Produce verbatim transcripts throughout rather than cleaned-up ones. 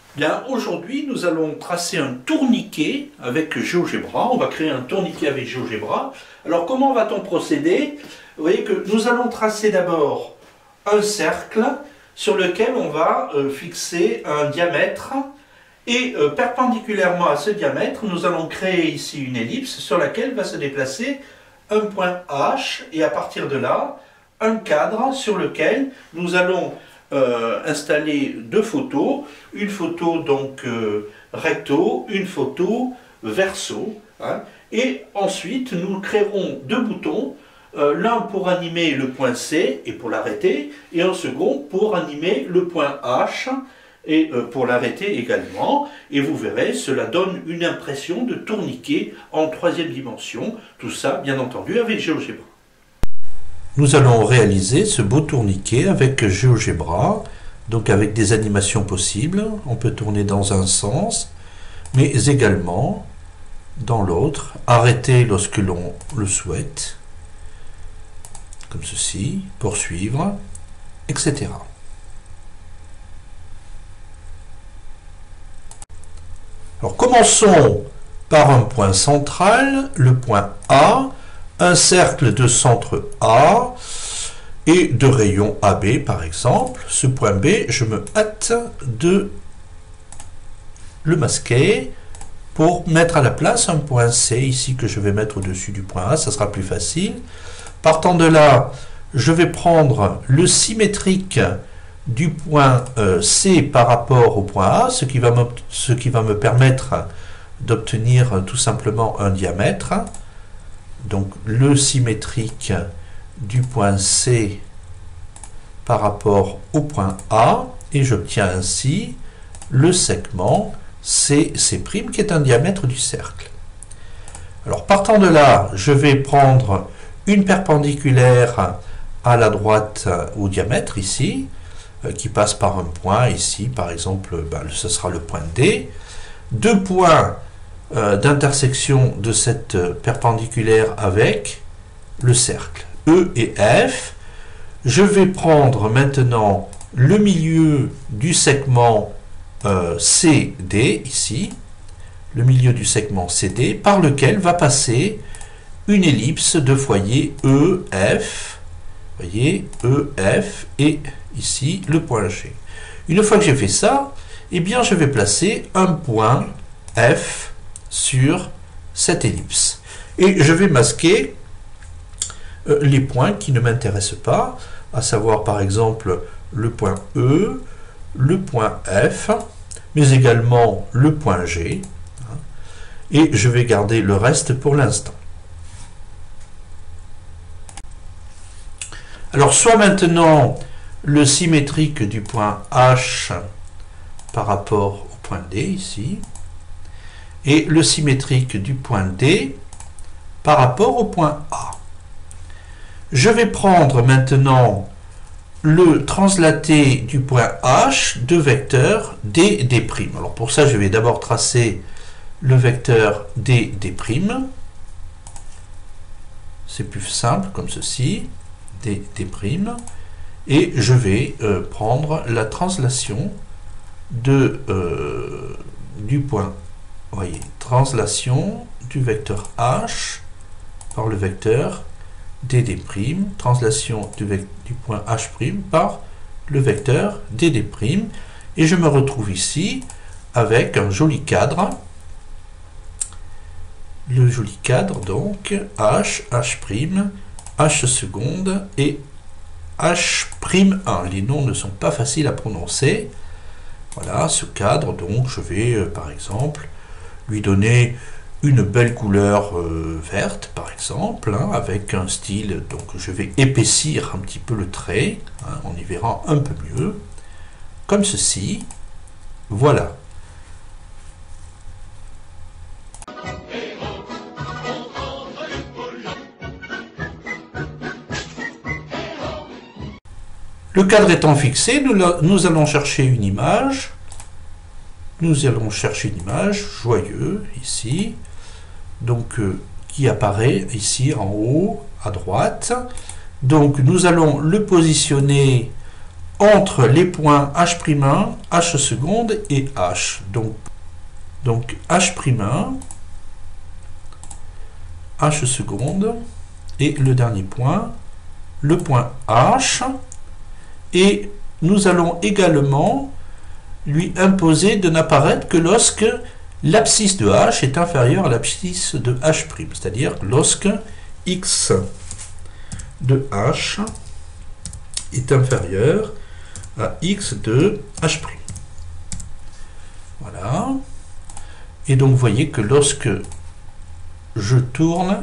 Bien, aujourd'hui, nous allons tracer un tourniquet avec GeoGebra. On va créer un tourniquet avec GeoGebra. Alors, comment va-t-on procéder? Vous voyez que nous allons tracer d'abord un cercle sur lequel on va euh, fixer un diamètre. Et euh, perpendiculairement à ce diamètre, nous allons créer ici une ellipse sur laquelle va se déplacer un point H. Et à partir de là, un cadre sur lequel nous allons Euh, installer deux photos, une photo donc euh, recto, une photo verso, hein, et ensuite nous créerons deux boutons, euh, l'un pour animer le point C et pour l'arrêter, et un second pour animer le point H et euh, pour l'arrêter également, et vous verrez, cela donne une impression de tourniquet en troisième dimension, tout ça bien entendu avec GeoGebra. Nous allons réaliser ce beau tourniquet avec GeoGebra, donc avec des animations possibles. On peut tourner dans un sens, mais également dans l'autre, arrêter lorsque l'on le souhaite, comme ceci, poursuivre, et cetera. Alors commençons par un point central, le point A, un cercle de centre A et de rayon A B par exemple. Ce point B, je me hâte de le masquer pour mettre à la place un point C ici que je vais mettre au-dessus du point A, ça sera plus facile. Partant de là, je vais prendre le symétrique du point euh, C par rapport au point A, ce qui va me, ce qui va me permettre d'obtenir tout simplement un diamètre. Donc le symétrique du point C par rapport au point A, et j'obtiens ainsi le segment C C' qui est un diamètre du cercle. Alors partant de là, je vais prendre une perpendiculaire à la droite au diamètre ici, qui passe par un point ici, par exemple, ben, ce sera le point D. Deux points Euh, d'intersection de cette euh, perpendiculaire avec le cercle E et F. Je vais prendre maintenant le milieu du segment euh, C D ici, le milieu du segment C D par lequel va passer une ellipse de foyer E F, voyez, E F, et ici le point G. Une fois que j'ai fait ça, eh bien je vais placer un point F sur cette ellipse. Et je vais masquer euh, les points qui ne m'intéressent pas, à savoir par exemple le point E, le point F, mais également le point G. Hein, et je vais garder le reste pour l'instant. Alors soit maintenant le symétrique du point H par rapport au point D ici, et le symétrique du point D par rapport au point A. Je vais prendre maintenant le translaté du point H de vecteur D, D'. Alors pour ça, je vais d'abord tracer le vecteur D, D'. C'est plus simple comme ceci, D, D'. Et je vais euh, prendre la translation de, euh, du point Voyez, translation du vecteur H par le vecteur D, D', translation du, du point H' par le vecteur D, D', et je me retrouve ici avec un joli cadre, le joli cadre donc H, H', H seconde et H' un. Les noms ne sont pas faciles à prononcer. Voilà, ce cadre, donc je vais euh, par exemple lui donner une belle couleur euh, verte par exemple, hein, avec un style, donc je vais épaissir un petit peu le trait, hein, on y verra un peu mieux, comme ceci, voilà. Le cadre étant fixé, nous, nous allons chercher une image. Nous allons chercher une image, joyeux, ici, donc euh, qui apparaît ici en haut, à droite. Donc nous allons le positionner entre les points H' un, H seconde et H. Donc, donc H' un, H seconde, et le dernier point, le point H, et nous allons également lui imposer de n'apparaître que lorsque l'abscisse de H est inférieure à l'abscisse de H', c'est-à-dire lorsque x de H est inférieur à x de H'. Voilà. Et donc vous voyez que lorsque je tourne,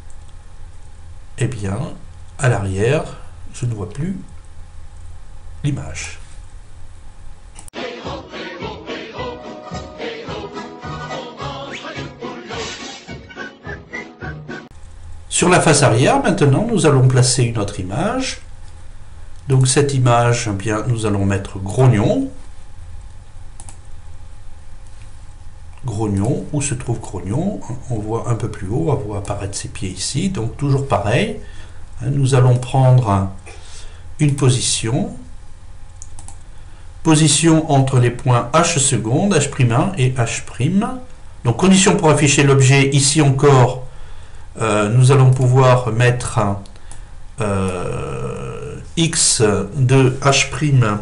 eh bien, à l'arrière, je ne vois plus l'image. Sur la face arrière, maintenant, nous allons placer une autre image. Donc cette image, eh bien, nous allons mettre Grognon. Grognon, où se trouve Grognon? On voit un peu plus haut, on voit apparaître ses pieds ici. Donc toujours pareil, nous allons prendre une position. Position entre les points H seconde, H' un et H'. Donc condition pour afficher l'objet, ici encore, euh, nous allons pouvoir mettre euh, x de H',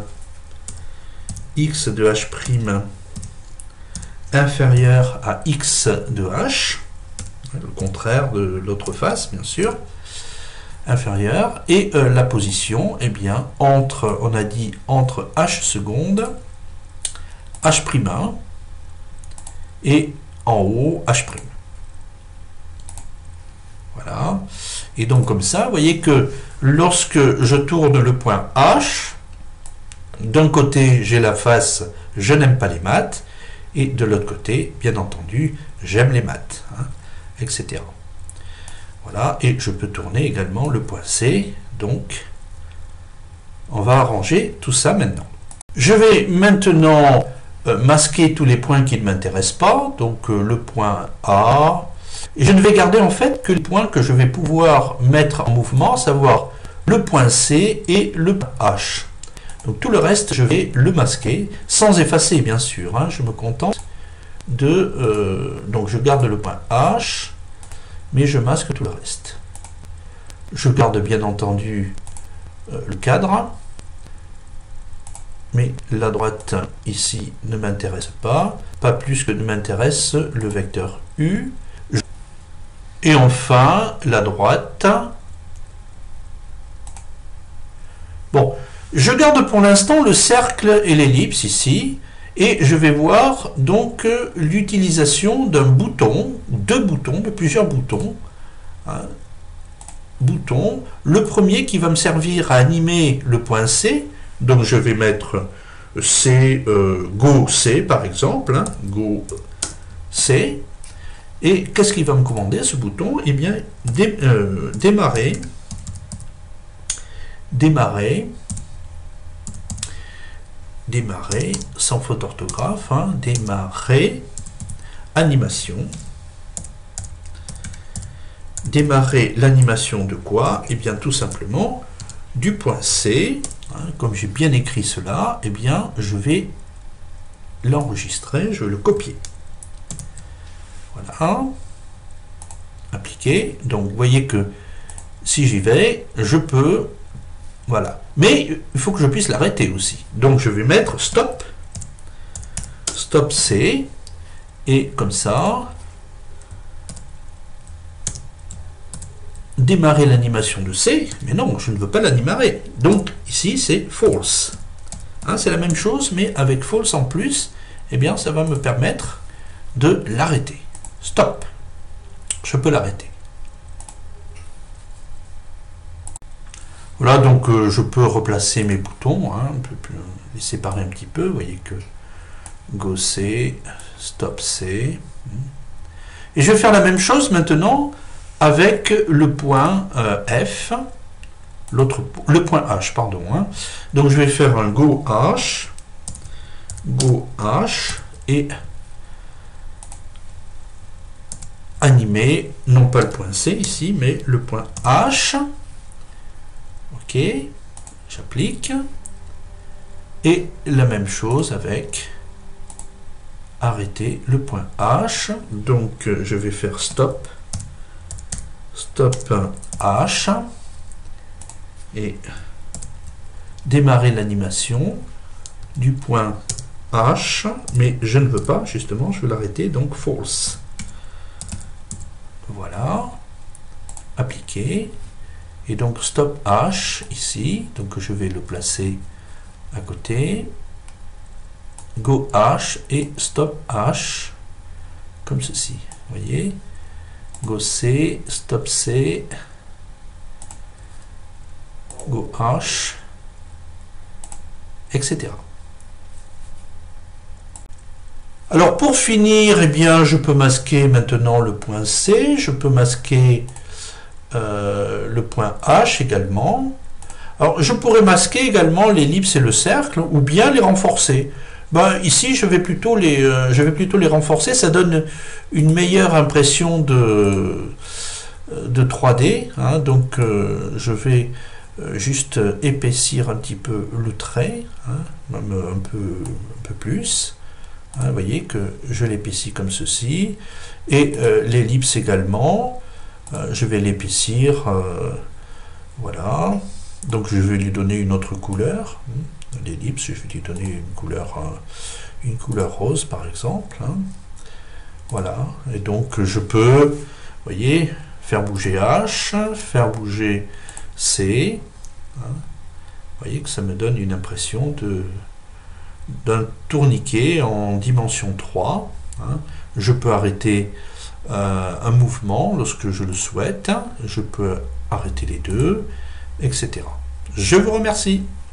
x de H' inférieur à x de H, le contraire de l'autre face, bien sûr, inférieur, et euh, la position, eh bien, entre, on a dit, entre H seconde, H' un, et en haut, H'. Voilà. Et donc, comme ça, vous voyez que lorsque je tourne le point H, d'un côté, j'ai la face « je n'aime pas les maths », et de l'autre côté, bien entendu, j'aime les maths, hein, et cetera. Voilà, et je peux tourner également le point C, donc on va arranger tout ça maintenant. Je vais maintenant euh, masquer tous les points qui ne m'intéressent pas, donc euh, le point A, et je ne vais garder en fait que les points que je vais pouvoir mettre en mouvement, à savoir le point C et le point H. Donc tout le reste, je vais le masquer, sans effacer bien sûr, hein, je me contente de... Euh, donc je garde le point H, mais je masque tout le reste. Je garde bien entendu euh, le cadre, mais la droite ici ne m'intéresse pas, pas plus que ne m'intéresse le vecteur U. Et enfin, la droite. Bon. Je garde pour l'instant le cercle et l'ellipse ici, et je vais voir donc l'utilisation d'un bouton, deux boutons, de plusieurs boutons. Hein, bouton. Le premier qui va me servir à animer le point C, donc je vais mettre C, euh, Go C par exemple, hein, Go C, et qu'est-ce qu'il va me commander ce bouton? Eh bien, dé, euh, démarrer, démarrer, démarrer, sans faute d'orthographe, hein, démarrer, animation. Démarrer l'animation de quoi? Eh bien, tout simplement, du point C, hein, comme j'ai bien écrit cela, eh bien, je vais l'enregistrer, je vais le copier. Voilà. Appliquer. Donc, vous voyez que si j'y vais, je peux... Voilà. Mais il faut que je puisse l'arrêter aussi. Donc je vais mettre stop, stop C, et comme ça, démarrer l'animation de C, mais non, je ne veux pas l'animer. Donc ici c'est false. Hein, c'est la même chose, mais avec false en plus, eh bien ça va me permettre de l'arrêter. Stop. Je peux l'arrêter. Voilà, donc euh, je peux replacer mes boutons, hein, un peu plus, les séparer un petit peu. Vous voyez que Go C, Stop C. Et je vais faire la même chose maintenant avec le point euh, F, l'autre, le point H, pardon. Hein. Donc je vais faire un Go H, Go H, et animer, non pas le point C ici, mais le point H. Ok, j'applique. Et la même chose avec arrêter le point H. Donc euh, je vais faire stop, stop H, et démarrer l'animation du point H, mais je ne veux pas, justement, je veux l'arrêter, donc false. Voilà, appliquer, et donc stop H ici, donc je vais le placer à côté, go H et stop H, comme ceci, vous voyez, go C, stop C, go H, et cetera. Alors pour finir, eh bien, je peux masquer maintenant le point C, je peux masquer euh, le point H également. Alors je pourrais masquer également l'ellipse et le cercle, ou bien les renforcer. Ben, ici, je vais, plutôt les, euh, je vais plutôt les renforcer, ça donne une meilleure impression de, de trois D. Hein, donc euh, je vais juste épaissir un petit peu le trait, hein, même un peu, un peu plus. Hein, vous voyez que je l'épaissis comme ceci, et euh, l'ellipse également, euh, je vais l'épaissir, euh, voilà, donc je vais lui donner une autre couleur, l'ellipse, je vais lui donner une couleur, euh, une couleur rose par exemple, hein. Voilà, et donc je peux, vous voyez, faire bouger H, faire bouger C, hein. Vous voyez que ça me donne une impression de d'un tourniquet en dimension trois. Hein. Je peux arrêter euh, un mouvement lorsque je le souhaite, je peux arrêter les deux, et cetera. Je vous remercie.